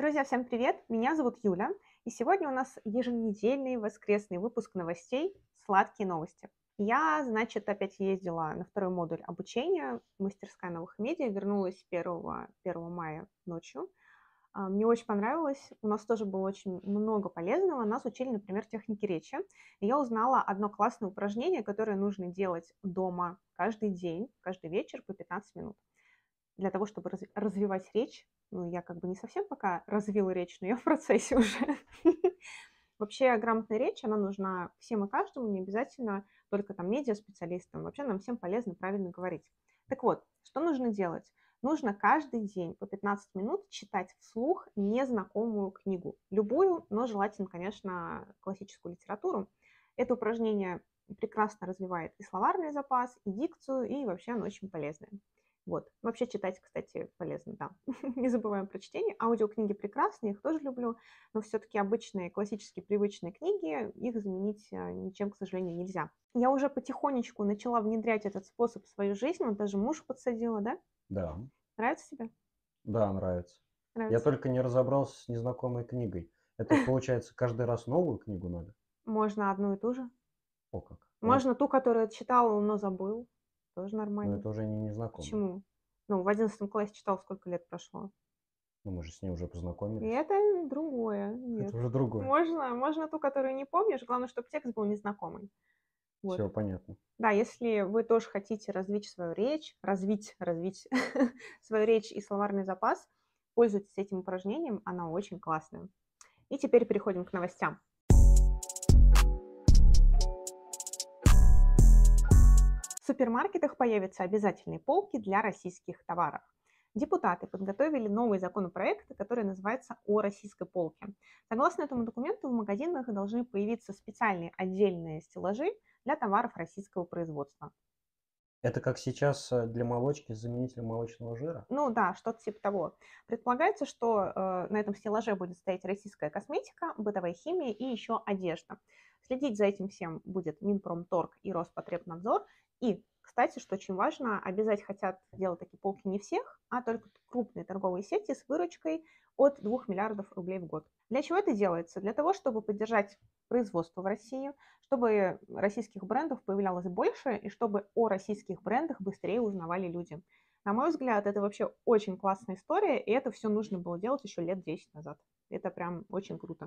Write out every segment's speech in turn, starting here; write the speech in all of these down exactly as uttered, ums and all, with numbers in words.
Друзья, всем привет! Меня зовут Юля, и сегодня у нас еженедельный воскресный выпуск новостей «Сладкие новости». Я, значит, опять ездила на второй модуль обучения, мастерская новых медиа, вернулась первого первого мая ночью. А, Мне очень понравилось, у нас тоже было очень много полезного. Нас учили, например, технике речи. И я узнала одно классное упражнение, которое нужно делать дома каждый день, каждый вечер по пятнадцать минут для того, чтобы разв- развивать речь. Ну, я как бы не совсем пока развила речь, но я в процессе уже. Вообще грамотная речь, она нужна всем и каждому, не обязательно только там медиа-специалистам. Вообще нам всем полезно правильно говорить. Так вот, что нужно делать? Нужно каждый день по пятнадцать минут читать вслух незнакомую книгу. Любую, но желательно, конечно, классическую литературу. Это упражнение прекрасно развивает и словарный запас, и дикцию, и вообще оно очень полезное. Вот. Вообще читать, кстати, полезно, да. Не забываем про чтение. Аудиокниги прекрасные, их тоже люблю, но все-таки обычные, классические, привычные книги, их заменить а, ничем, к сожалению, нельзя. Я уже потихонечку начала внедрять этот способ в свою жизнь, вот даже муж подсадила, да? Да, Нравится тебе? да, нравится. Я Нравится. только не разобрался с незнакомой книгой. Это получается каждый раз новую книгу надо? Можно одну и ту же. О как. Ну, Можно ту, которую читал, но забыл. Тоже ну нормально. это уже не незнакомая. Почему? Ну, в одиннадцатом классе читал, сколько лет прошло. Ну мы же с ней уже И познакомились. это другое. Нет. Это уже другое. Можно, можно ту, которую не помнишь. Главное, чтобы текст был незнакомый. Вот. Все понятно. Да, если вы тоже хотите развить свою речь, развить, развить свою речь и словарный запас, пользуйтесь этим упражнением, оно очень классное. И теперь переходим к новостям. В супермаркетах появятся обязательные полки для российских товаров. Депутаты подготовили новый законопроект, который называется «О российской полке». Согласно этому документу, в магазинах должны появиться специальные отдельные стеллажи для товаров российского производства. Это как сейчас э, для молочки заменитель молочного жира? Ну да, что-то типа того. Предполагается, что э, на этом стеллаже будет стоять российская косметика, бытовая химия и еще одежда. Следить за этим всем будет Минпромторг и Роспотребнадзор. И, кстати, что очень важно, обязать хотят делать такие полки не всех, а только крупные торговые сети с выручкой от двух миллиардов рублей в год. Для чего это делается? Для того, чтобы поддержать производство в России, чтобы российских брендов появлялось больше и чтобы о российских брендах быстрее узнавали люди. На мой взгляд, это вообще очень классная история, и это все нужно было делать еще лет десять назад. Это прям очень круто.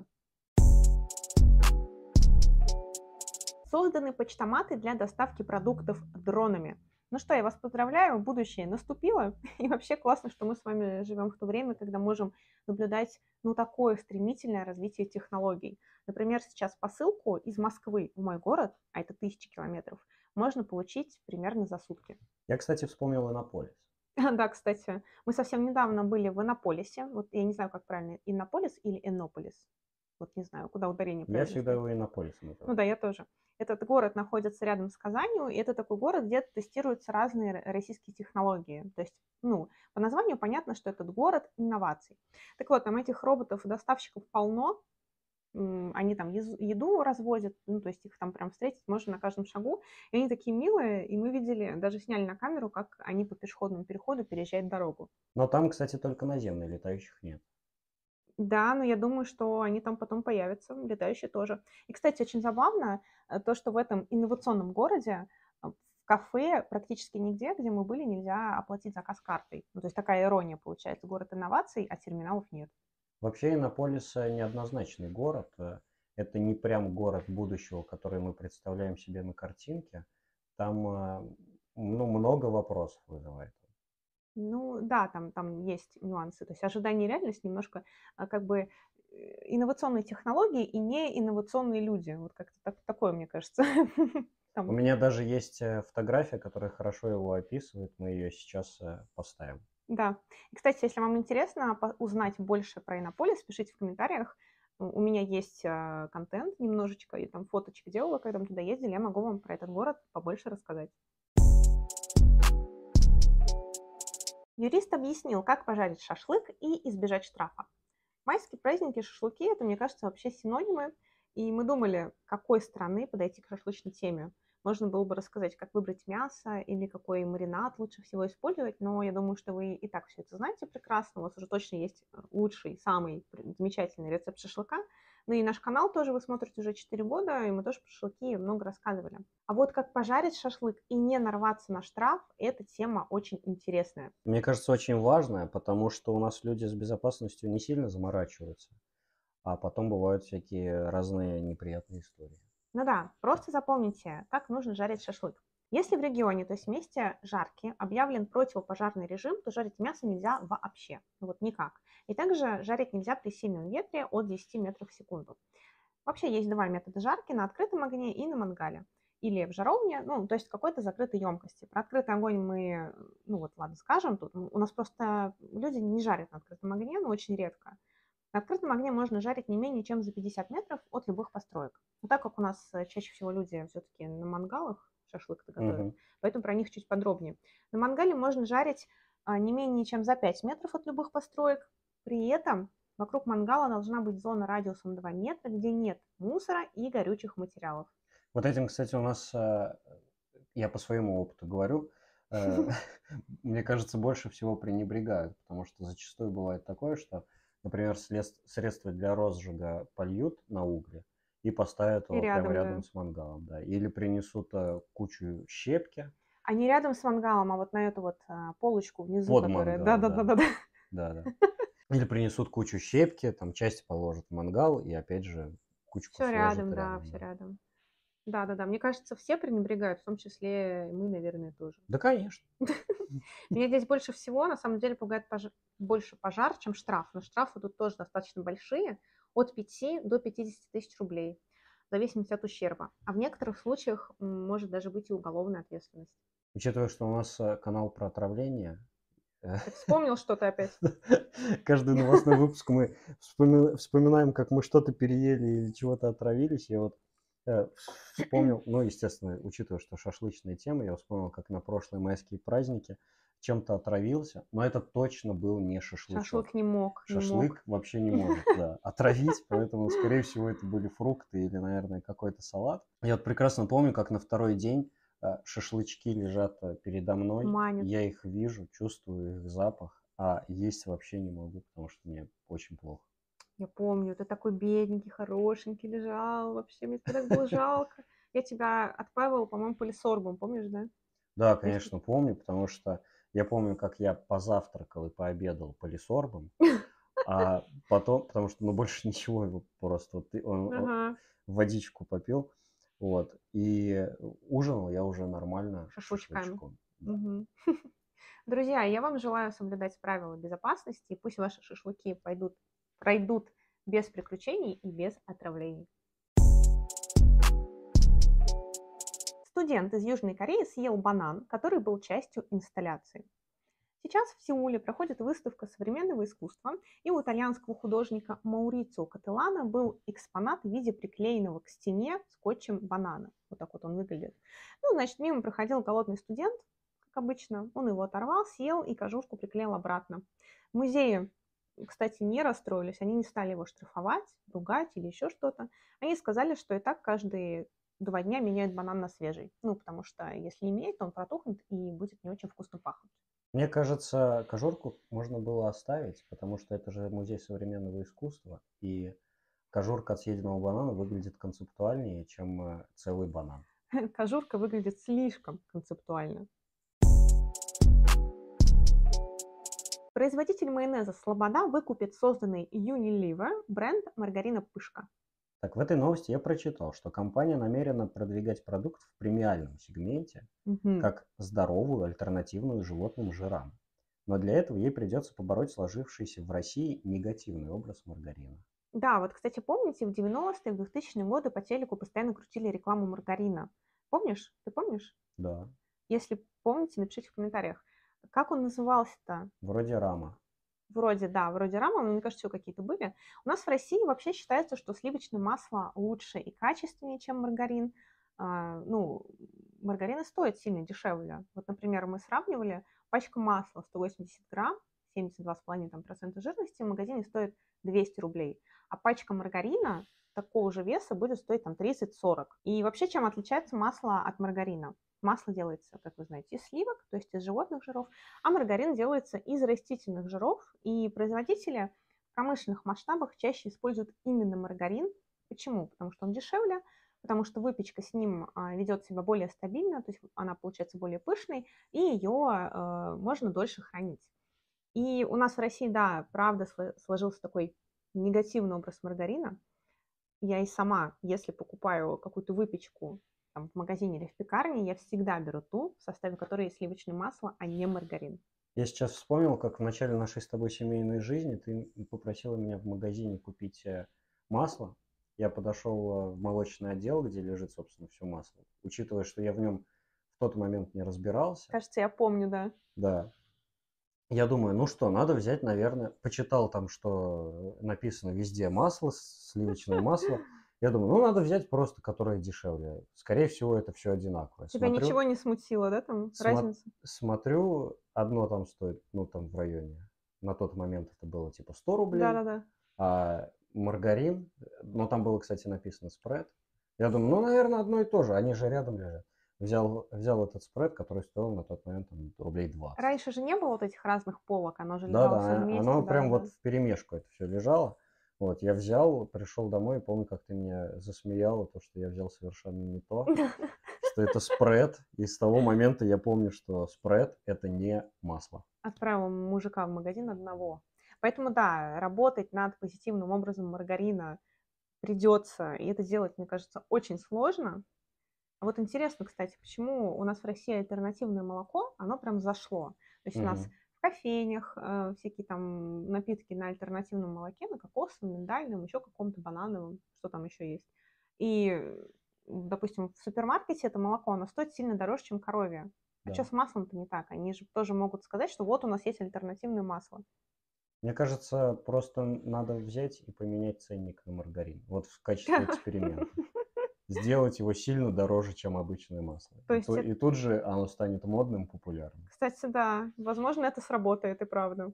Созданы почтоматы для доставки продуктов дронами. Ну что, я вас поздравляю, будущее наступило. И вообще классно, что мы с вами живем в то время, когда можем наблюдать ну, такое стремительное развитие технологий. Например, сейчас посылку из Москвы в мой город, а это тысячи километров, можно получить примерно за сутки. Я, кстати, вспомнил Иннополис. Да, кстати, мы совсем недавно были в Иннополисе. Вот я не знаю, как правильно, Иннополис или Иннополис. Вот не знаю, куда ударение Я правильно всегда ставить. его Иннополисом Ну называю. да, я тоже. Этот город находится рядом с Казанью, и это такой город, где тестируются разные р- российские технологии. То есть, ну, по названию понятно, что этот город инноваций. Так вот, там этих роботов-доставщиков полно, м, они там ез- еду развозят, ну, то есть их там прям встретить можно на каждом шагу. И они такие милые, и мы видели, даже сняли на камеру, как они по пешеходному переходу переезжают дорогу. Но там, кстати, только наземные, летающих нет. Да, но я думаю, что они там потом появятся, летающие тоже. И, кстати, очень забавно э, то, что в этом инновационном городе э, в кафе практически нигде, где мы были, нельзя оплатить заказ картой. Ну, то есть такая ирония получается. Город инноваций, а терминалов нет. Вообще Иннополис э, неоднозначный город. э, Это не прям город будущего, который мы представляем себе на картинке. Там э, ну, много вопросов вызывает. Ну, да, там, там есть нюансы. То есть ожидание и реальность немножко а, как бы э, инновационные технологии и не инновационные люди. Вот как-то так, такое, мне кажется. У Там. меня даже есть э, фотография, которая хорошо его описывает. Мы ее сейчас э, поставим. Да. И, кстати, если вам интересно по- узнать больше про Иннополис, пишите в комментариях. У у меня есть а, контент немножечко, и там фоточки делала, когда мы туда ездили. Я могу вам про этот город побольше рассказать. Юрист объяснил, как пожарить шашлык и избежать штрафа. Майские праздники, шашлыки– это, мне кажется, вообще синонимы. И мы думали, к какой страны подойти к шашлычной теме. можно было бы рассказать, как выбрать мясо или какой маринад лучше всего использовать, но я думаю, что вы и так все это знаете прекрасно. У вас уже точно есть э, лучший, самый пр- замечательный рецепт шашлыка. Ну и наш канал тоже вы смотрите уже четыре года, и мы тоже про шашлыки много рассказывали. А вот как пожарить шашлык и не нарваться на штраф, эта тема очень интересная. Мне кажется, очень важное, потому что у нас люди с безопасностью не сильно заморачиваются, а потом бывают всякие разные неприятные истории. Ну да, просто запомните, как нужно жарить шашлык. Если в регионе, то есть в месте жарки, объявлен противопожарный режим, то жарить мясо нельзя вообще, ну вот никак. И также жарить нельзя при сильном ветре от десяти метров в секунду. Вообще есть два метода жарки: на открытом огне и на мангале. Или в жаровне, ну, то есть в какой-то закрытой емкости. Про открытый огонь мы, ну вот ладно, скажем, тут у нас просто люди не жарят на открытом огне, но очень редко. На открытом огне можно жарить не менее чем за пятьдесят метров от любых построек. Но так как у нас э, чаще всего люди все-таки на мангалах шашлык-то готовят, Мгм. поэтому про них чуть подробнее. На мангале можно жарить а, не менее чем за пять метров от любых построек. При этом вокруг мангала должна быть зона радиусом два метра, где нет мусора и горючих материалов. Вот этим, кстати, у нас, э, я по своему опыту говорю, э, мне кажется, больше всего пренебрегают, потому что зачастую бывает такое, что, например, слес- средства для розжига польют на угле и поставят И его прямо рядом, рядом да. с мангалом, да, или принесут э, кучу щепки А не рядом с мангалом, а вот на эту вот а, полочку внизу, под которая... мангал, да, Да-да-да-да. да, да. Или принесут кучу щепки, там часть положат в мангал и опять же кучку Все сложат рядом, да, рядом, все да. рядом. Да-да-да, мне кажется, все пренебрегают, в том числе и мы, наверное, тоже. Да, конечно. Меня здесь больше всего, на самом деле, пугает пож- больше пожар, чем штраф. Но штрафы тут тоже достаточно большие, от пяти до пятидесяти тысяч рублей, в зависимости от ущерба. А в некоторых случаях м, может даже быть и уголовная ответственность. Учитывая, что у нас э, канал про отравление, э, Ты вспомнил что-то опять? каждый новостной выпуск мы вспоми- вспоминаем, как мы что-то переели или чего-то отравились. Я вот э, вспомнил, ну, естественно, учитывая, что шашлычная тема, я вспомнил, как на прошлые майские праздники чем-то отравился, но это точно был не шашлычок. Шашлык не мог, не Шашлык мог. вообще не может, да, отравить, поэтому, скорее всего, это были фрукты или, наверное, какой-то салат. Я вот прекрасно помню, как на второй день э, шашлычки лежат э, передо мной, Манит. я их вижу, чувствую их запах, а есть вообще не могу, потому что мне очень плохо. Я помню, ты такой бедненький, хорошенький лежал. Вообще, мне тебя так было жалко. Я тебя отпаивала, по-моему, полисорбом, помнишь, да? Да, Если... конечно, помню, потому что я помню, как я позавтракал и пообедал полисорбом, а потом, потому что, ну, больше ничего, его просто вот ты- он- он- Ага, водичку попил, вот, и ужинал я уже нормально шашлычками. шашлычком, да. Мгм. Друзья, я вам желаю соблюдать правила безопасности, и пусть ваши шашлыки пойдут, пройдут без приключений и без отравлений. Студент из Южной Кореи съел банан, который был частью инсталляции. Сейчас в Сеуле проходит выставка современного искусства, и у итальянского художника Маурицио Кателлана был экспонат в виде приклеенного к стене скотчем банана. Вот так вот он выглядит. Ну, значит, мимо проходил голодный студент, как обычно. Он его оторвал, съел и кожушку приклеил обратно. В музее, кстати, не расстроились, они не стали его штрафовать, ругать или еще что-то. Они сказали, что и так каждые два дня меняют банан на свежий. Ну, потому что если не менять, то он протухнет и будет не очень вкусно пахнуть. Мне кажется, кожурку можно было оставить, потому что это же музей современного искусства, и кожурка от съеденного банана выглядит концептуальнее, чем э, целый банан. Кожурка выглядит слишком концептуально. Производитель майонеза Слобода выкупит созданный Unilever бренд маргарина Пышка. Так, в этой новости я прочитал, что компания намерена продвигать продукт в премиальном сегменте Мгм. как здоровую альтернативную животным жирам. Но для этого ей придется побороть сложившийся в России негативный образ маргарина. Да, вот, кстати, помните, в девяностые, в двухтысячные годы по телеку постоянно крутили рекламу маргарина. Помнишь? Ты помнишь? Да, Если помните, напишите в комментариях. Как он назывался-то? вроде рама. Вроде, да, вроде рама, но мне кажется, еще какие-то были. У нас в России вообще считается, что сливочное масло лучше и качественнее, чем маргарин. А, ну, маргарин и стоит сильно дешевле. Вот, например, мы сравнивали пачку масла сто восемьдесят грамм, семьдесят два с половиной там процента жирности в магазине стоит двести рублей. а пачка маргарина такого же веса будет стоить там тридцать-сорок. И вообще, чем отличается масло от маргарина? Масло делается, как вы знаете, из сливок, то есть из животных жиров, а маргарин делается из растительных жиров, и производители в промышленных масштабах чаще используют именно маргарин. Почему? Потому что он дешевле, потому что выпечка с ним а, ведет себя более стабильно, то есть она получается более пышной, и ее а, можно дольше хранить. И у нас в России, да, правда сложился такой негативный образ маргарина. Я и сама, если покупаю какую-то выпечку там, в магазине или в пекарне, я всегда беру ту, в составе которой есть сливочное масло, а не маргарин. Я сейчас вспомнил, как в начале нашей с тобой семейной жизни ты попросила меня в магазине купить масло. Я подошел в молочный отдел, где лежит, собственно, все масло. Учитывая, что я в нем в тот момент не разбирался. Кажется, я помню, да. Да. Я думаю, ну что, надо взять, наверное, почитал там, что написано везде масло, сливочное масло. Я думаю, ну надо взять просто, которое дешевле. Скорее всего, это все одинаковое. Тебя Смотрю, ничего не смутило, да, там смо- разница? Смотрю, одно там стоит, ну там в районе, на тот момент это было типа сто рублей, Да-да-да. а маргарин, но там было, кстати, написано спред. Я думаю, ну, наверное, одно и то же, они же рядом лежат. Взял, взял этот спред, который стоил на тот момент там, рублей двадцать. Раньше же не было вот этих разных полок, оно же лежало все Да-да, вместе. оно да, прям да, вот да. в перемешку это все лежало. Вот, я взял, пришел домой, помню, как ты меня засмеяла, то, что я взял совершенно не то, что это спред. И с того момента я помню, что спред – это не масло. Отправила мужика в магазин одного. Поэтому, да, работать над позитивным образом маргарина придется, и это делать, мне кажется, очень сложно. А вот интересно, кстати, почему у нас в России альтернативное молоко, оно прям зашло. То есть у нас Мгм. в кофейнях э, всякие там напитки на альтернативном молоке, на кокосовом, миндальном, еще каком-то банановом, что там еще есть. И, э, допустим, в супермаркете это молоко, оно стоит сильно дороже, чем коровье. А что Да. с маслом-то не так? Они же тоже могут сказать, что вот у нас есть альтернативное масло. Мне кажется, просто надо взять и поменять ценник на маргарин. Вот в качестве эксперимента. Сделать его сильно дороже, чем обычное масло. То И, есть то- это- и тут же оно станет модным, популярным. Кстати, да, возможно, это сработает, и правда.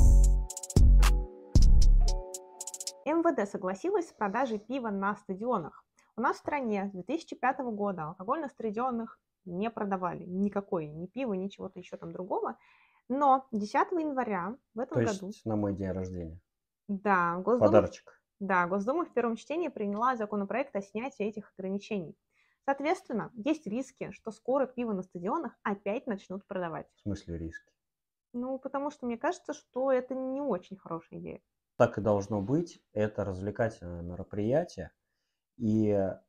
эм вэ дэ согласилась с продажей пива на стадионах. У нас в стране с две тысячи пятого года алкоголь на стадионах не продавали. Никакой, ни пива, ни чего-то еще там другого. Но десятого января в этом То году, есть на мой день рождения. да, Госдума, Подарочек. да, Госдума в первом чтении приняла законопроект о снятии этих ограничений. Соответственно, есть риски, что скоро пиво на стадионах опять начнут продавать. В смысле риски. Ну, потому что мне кажется, что это не очень хорошая идея. Так и должно быть. Это развлекательное мероприятие. И э,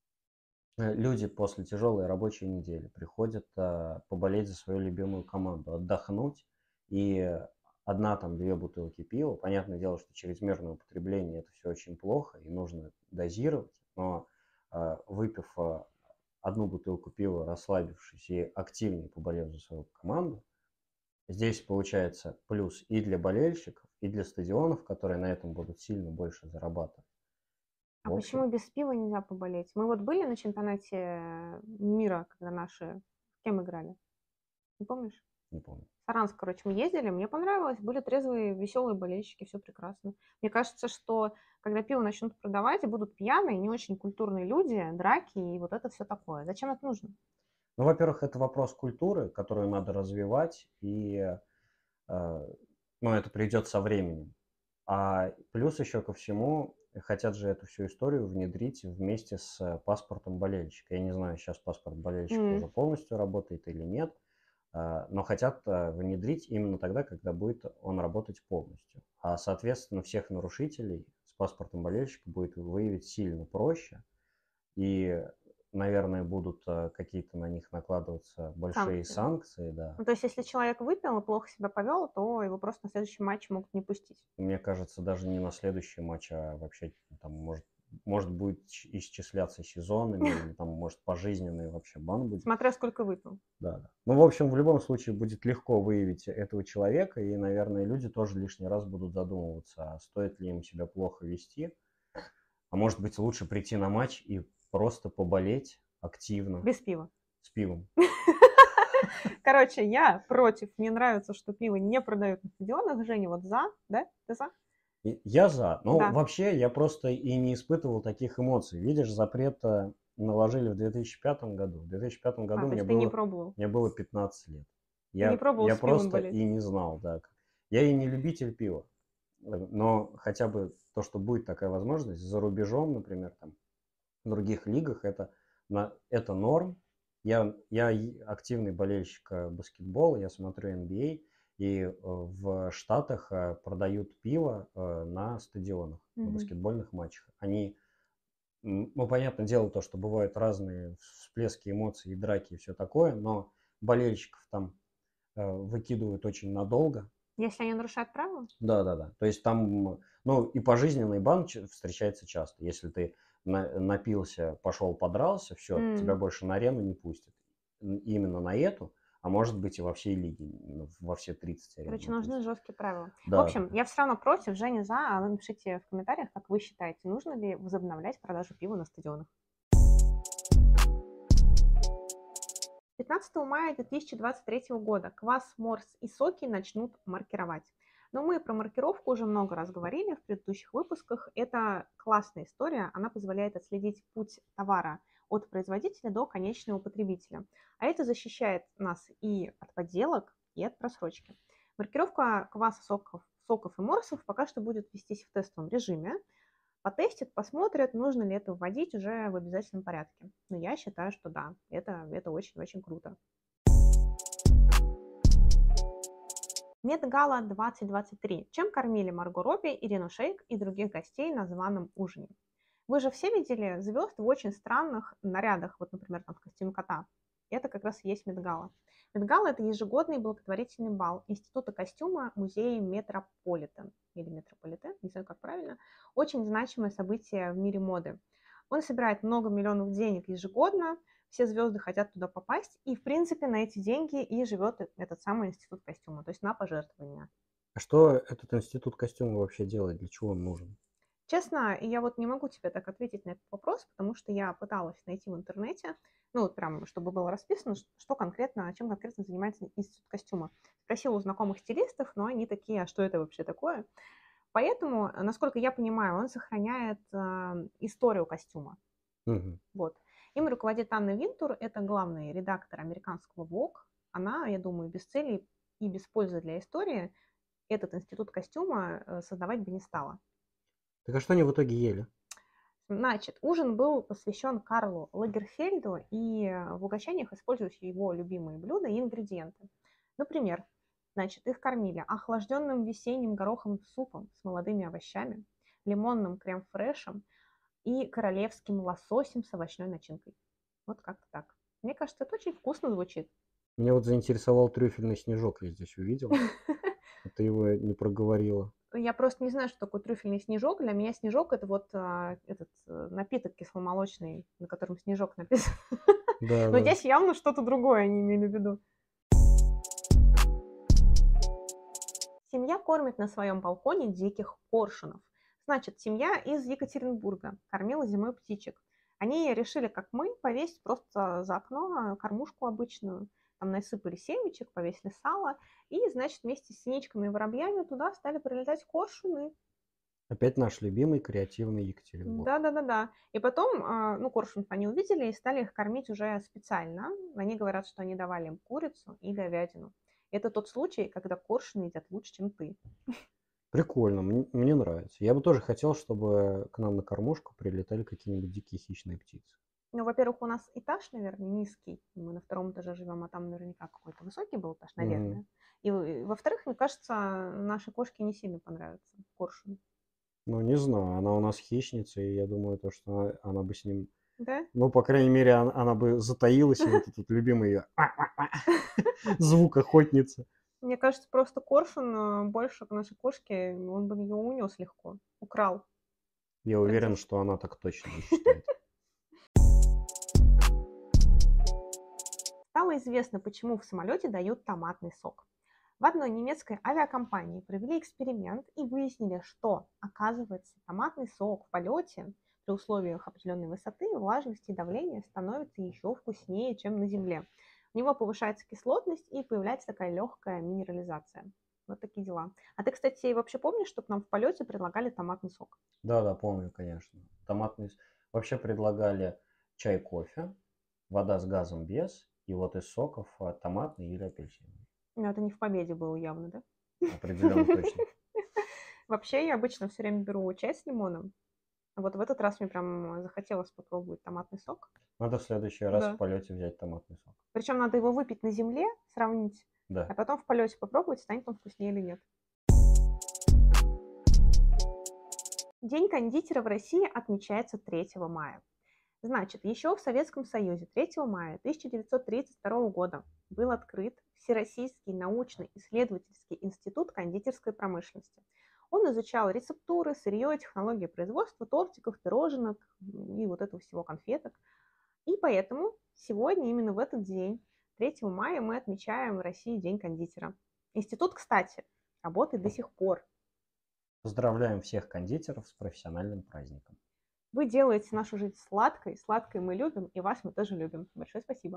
люди после тяжелой рабочей недели приходят э, поболеть за свою любимую команду, отдохнуть. И одна там две бутылки пива. Понятное дело, что чрезмерное употребление это все очень плохо и нужно дозировать. Но э, выпив э, одну бутылку пива, расслабившись и активнее поболев за свою команду, здесь получается плюс и для болельщиков, и для стадионов, которые на этом будут сильно больше зарабатывать. А В почему общем, без пива нельзя поболеть? Мы вот были на чемпионате мира, когда наши с кем играли? Не помнишь? не помню. В Саранск, короче, мы ездили, мне понравилось, были трезвые, веселые болельщики, все прекрасно. Мне кажется, что когда пиво начнут продавать, будут пьяные, не очень культурные люди, драки и вот это все такое. Зачем это нужно? Ну, во-первых, это вопрос культуры, которую надо развивать, и э, ну, это придет со временем. А плюс еще ко всему, хотят же эту всю историю внедрить вместе с паспортом болельщика. Я не знаю, сейчас паспорт болельщика М. уже полностью работает или нет, э, но хотят э, внедрить именно тогда, когда будет он работать полностью. А, соответственно, всех нарушителей с паспортом болельщика будет выявить сильно проще, и, наверное, будут э, какие-то на них накладываться большие Санкции. санкции, да. Ну, то есть, если человек выпил и плохо себя повел, то его просто на следующий матч могут не пустить. Мне кажется, даже не на следующий матч, а вообще там может, может будет ч- исчисляться сезонами, или там может пожизненный вообще бан будет. Смотря сколько выпил. Да, да. Ну, в общем, в любом случае будет легко выявить этого человека, и, наверное, люди тоже лишний раз будут задумываться, а стоит ли им себя плохо вести. А может быть, лучше прийти на матч и просто поболеть активно Без пива. с пивом. Короче, я против. Мне нравится, что пиво не продают на стадионах. Женя, вот за, да? Ты за? И я за. Но Да. вообще я просто и не испытывал таких эмоций. Видишь, запрет э, наложили в две тысячи пятом году. В две тысячи пятом А, году то мне есть ты не было, пробовал. мне было пятнадцать лет. Ты не Я, пробовал я с пивом просто болеть. и не знал, да. как- Я и не любитель пива. Э, Но хотя бы то, что будет такая возможность за рубежом, например, там, в других лигах, это, на, это норм. Я, я и активный болельщик э, баскетбола, я смотрю Н B A, и э, в Штатах э, продают пиво э, на стадионах, на Мгм. баскетбольных матчах. Они, м, ну, понятное дело, то, что бывают разные всплески эмоций и драки и все такое, но болельщиков там э, выкидывают очень надолго. Если они нарушают правила? Да, да, да. То есть там, ну, и пожизненный бан ч- встречается часто. Если ты на- напился, пошел, подрался, все, тебя М. больше на арену не пустят. М, Именно на эту, а может быть и во всей лиге, ну, во все тридцать арен Короче, не нужны пустят. жесткие правила. В Да, да, общем, да. я все равно против, Женя за, а вы напишите в комментариях, как вы считаете, нужно ли возобновлять продажу пива на стадионах. пятнадцатого мая две тысячи двадцать третьего года квас, морс и соки начнут маркировать. Но мы про маркировку уже много раз говорили в предыдущих выпусках. Это классная история, она позволяет отследить путь товара от производителя до конечного потребителя. А это защищает нас и от подделок, и от просрочки. Маркировка кваса, соков, соков и морсов пока что будет вестись в тестовом режиме. Потестят, посмотрят, нужно ли это вводить уже в обязательном порядке. Но я считаю, что да, это, это очень-очень круто. Met-гала двадцать двадцать три. Чем кормили Марго Робби, Ирину Шейк и других гостей на званом ужине? Вы же все видели звезд в очень странных нарядах, вот, например, там в костюме кота. Это как раз и есть Met-гала. Met-гала – это ежегодный благотворительный бал Института костюма музея Метрополитен, или Метрополитен, не знаю, как правильно. Очень значимое событие в мире моды. Он собирает много миллионов денег ежегодно, все звезды хотят туда попасть, и, в принципе, на эти деньги и живет этот самый Институт костюма, то есть на пожертвования. А что этот институт костюма вообще делает? Для чего он нужен? Честно, я вот не могу тебе так ответить на этот вопрос, потому что я пыталась найти в интернете, ну вот прям, чтобы было расписано, что конкретно, чем конкретно занимается Институт костюма. Спросила у знакомых стилистов, но они такие, а что это вообще такое? Поэтому, насколько я понимаю, он сохраняет э, историю костюма. Мгм. Вот. Им руководит Анна Винтур, это главный редактор американского Vogue. Она, я думаю, без цели и без пользы для истории этот институт костюма э, создавать бы не стала. Так а что они в итоге ели? Значит, ужин был посвящен Карлу Лагерфельду, и в угощениях используются его любимые блюда и ингредиенты. Например, значит, их кормили охлажденным весенним гороховым супом с молодыми овощами, лимонным крем-фрешем и королевским лососем с овощной начинкой. Вот как-то так. Мне кажется, это очень вкусно звучит. Меня вот заинтересовал трюфельный снежок, я здесь увидел. А ты его не проговорила. Я просто не знаю, что такое трюфельный снежок. Для меня снежок – это вот а, этот э, напиток кисломолочный, на котором снежок написан. Да, Но да. здесь явно что-то другое они имели в виду. Семья кормит на своем балконе диких коршунов. Значит, семья из Екатеринбурга кормила зимой птичек. Они решили, как мы, повесить просто за окно кормушку обычную. Там насыпали семечек, повесили сало. И, значит, вместе с синичками и воробьями туда стали прилетать коршуны. Опять наш любимый креативный Екатеринбург. Да-да-да-да. И потом, а, ну, коршунов они увидели и стали их кормить уже специально. Они говорят, что они давали им курицу и говядину. Это тот случай, когда коршуны едят лучше, чем ты. Прикольно, мне, мне нравится. Я бы тоже хотел, чтобы к нам на кормушку прилетали какие-нибудь дикие хищные птицы. Ну, во-первых, у нас этаж, наверное, низкий. Мы на втором этаже живем, а там наверняка какой-то высокий был этаж, Мгм. наверное. И, и, во-вторых, мне кажется, нашей кошке не сильно понравится коршун. Ну, не знаю, она у нас хищница, и я думаю, то, что она, она бы с ним, Да? ну, по крайней мере, она, она бы затаилась, и вот этот любимый ее звук охотницы. Мне кажется, просто коршун э, больше к нашей кошке, он бы ее унес легко, украл. Я уверен, Практически. что она так точно не считает. Стало известно, почему в самолете дают томатный сок. В одной немецкой авиакомпании провели эксперимент и выяснили, что, оказывается, томатный сок в полете при условиях определенной высоты, влажности и давления становится еще вкуснее, чем на земле. У него повышается кислотность и появляется такая легкая минерализация. Вот такие дела. А ты, кстати, вообще помнишь, что нам в полете предлагали томатный сок? Да-да, помню, конечно. Томатный с Вообще предлагали чай, кофе, вода с газом без, и вот из соков а, томатный или апельсиновый. Ну, это не в «Победе» было явно, да? Определенно точно. Вообще, я обычно все время беру чай с лимоном. А вот в этот раз мне прям захотелось попробовать томатный сок. Надо в следующий раз в Да. полете взять томатный сок. Причем надо его выпить на земле, сравнить, а Да. потом в полете попробовать, станет он вкуснее или нет. День кондитера в России отмечается третьего мая. Значит, еще в Советском Союзе третьего мая тысяча девятьсот тридцать второго года был открыт Всероссийский научно-исследовательский институт кондитерской промышленности. Он изучал рецептуры, сырье, технологии производства тортиков, пироженок и вот этого всего конфеток. И поэтому сегодня, именно в этот день, третьего мая, мы отмечаем в России День кондитера. Институт, кстати, работает до сих пор. Поздравляем всех кондитеров с профессиональным праздником. Вы делаете нашу жизнь сладкой, сладкой мы любим, и вас мы тоже любим. Большое спасибо.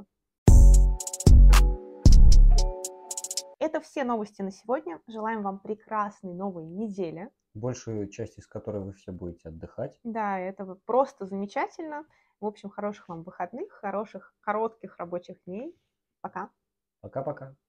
Это все новости на сегодня. Желаем вам прекрасной новой недели. Большую часть из которой вы все будете отдыхать. Да, это просто замечательно. В общем, хороших вам выходных, хороших, коротких рабочих дней. Пока. Пока-пока.